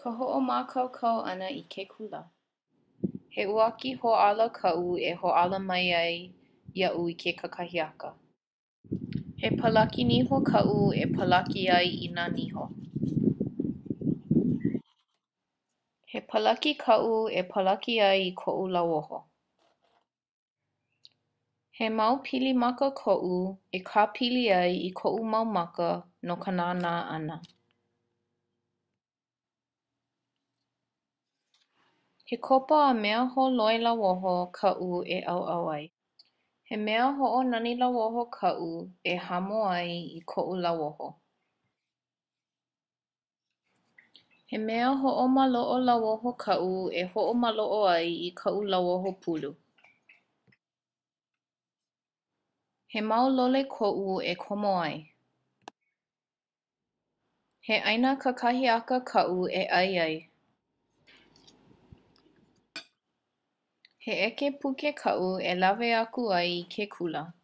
Ka ho'omākaukau ʻana i ke kula. He uaki hoʻala kaʻu e hoʻala mai ai iaʻu i ke kakahiaka. He palaki niho kaʻu e palaki ai i nā niho. He palaki kaʻu e palaki ai i koʻu lauoho. He mau pili maka koʻu e kāpili ai i koʻu mau maka no ka nānā ʻana. He kopa a mea holoi lauoho kaʻu e ʻauʻau ai. He mea hoʻonani lauoho kaʻu e hamo ai i koʻu lauoho. He mea hoʻomaloʻo lauoho kaʻu e hoʻomaloʻo ai i kaʻu lauoho pulu. He mau lole koʻu e komo ai. He ʻaina kakahiaka kaʻu e ʻai ai. He ʻeke puke kaʻu e lawe aku ai i ke kula.